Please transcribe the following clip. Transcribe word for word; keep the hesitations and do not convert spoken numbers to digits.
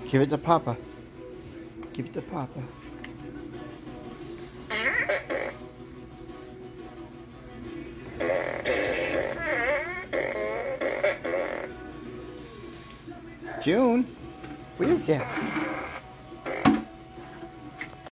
Give it to Papa. Give it to Papa. June, what is that?